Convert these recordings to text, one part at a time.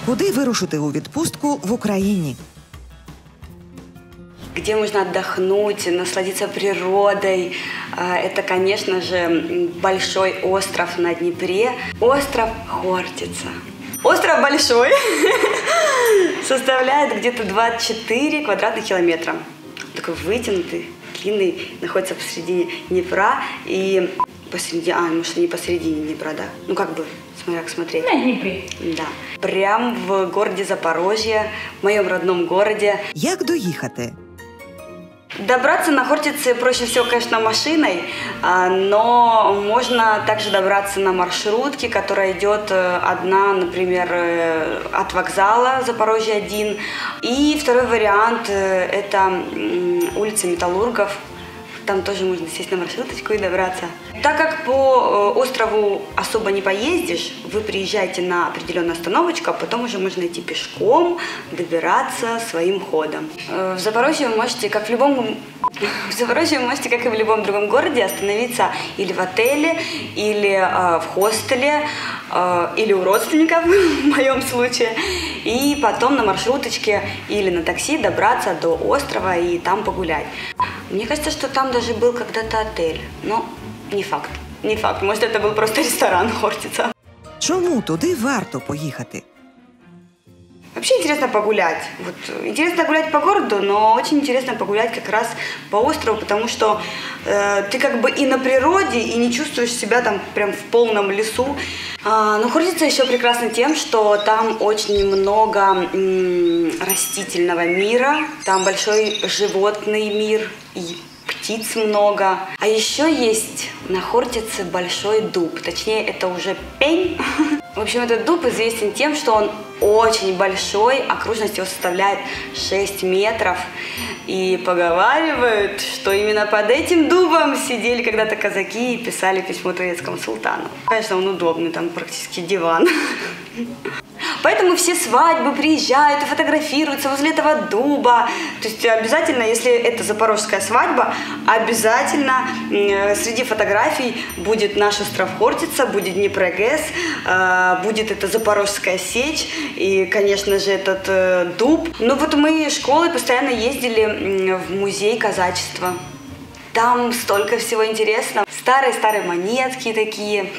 Куди вирушити у відпустку в Україні? Где можно отдохнуть, насладиться природой. Это, конечно же, большой остров на Днепре. Остров Хортица. Остров большой, составляет где-то 24 квадратных километра. Такой вытянутый, длинный, находится посреди Днепра и посреди, может, не посередине Днепра, да? Ну, как бы, смотря как смотреть. На Днепре. Да. Прям в городе Запорожье, в моем родном городе. Як доїхати? Добраться на Хортице проще всего, конечно, машиной, но можно также добраться на маршрутке, которая идет одна, например, от вокзала Запорожье-1. И второй вариант – это улица Металлургов. Там тоже можно сесть на маршруточку и добраться. Так как по острову особо не поездишь, вы приезжаете на определенную остановочку, а потом уже можно идти пешком, добираться своим ходом. В Запорожье вы можете, как и в любом другом городе, остановиться или в отеле, или в хостеле, или у родственников, в моем случае, и потом на маршруточке или на такси добраться до острова и там погулять. Мне кажется, что там даже был когда-то отель, но не факт. Не факт. Может, это был просто ресторан Хортица. Чому туди варто поїхати? Вообще интересно погулять. Вот, интересно гулять по городу, но очень интересно погулять как раз по острову, потому что ты как бы и на природе, и не чувствуешь себя там прям в полном лесу. Но Хортица еще прекрасна тем, что там очень много растительного мира, там большой животный мир, и птиц много. А еще есть на Хортице большой дуб, точнее это уже пень. В общем, этот дуб известен тем, что он очень большой, окружность его составляет 6 метров. И поговаривают, что именно под этим дубом сидели когда-то казаки и писали письмо турецкому султану. Конечно, он удобный, там практически диван. Поэтому все свадьбы приезжают и фотографируются возле этого дуба. То есть обязательно, если это запорожская свадьба, обязательно среди фотографий будет наш остров Хортица, будет Днепрогэс, будет эта Запорожская сечь и, конечно же, этот дуб. Ну вот мы школой постоянно ездили в музей казачества. Там столько всего интересного. Старые-старые монетки такие,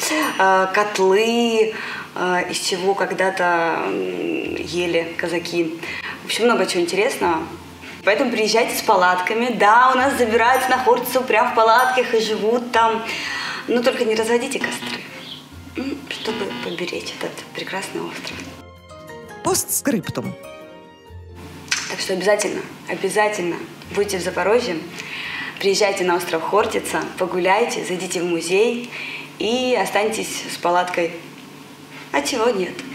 котлы, из чего когда-то ели казаки. В общем, много чего интересного. Поэтому приезжайте с палатками. Да, у нас забираются на Хортицу прям в палатках и живут там. Но только не разводите костры, чтобы поберечь этот прекрасный остров. Постскриптум. Так что обязательно будьте в Запорожье. Приезжайте на остров Хортица, погуляйте, зайдите в музей и останьтесь с палаткой. А чего нет?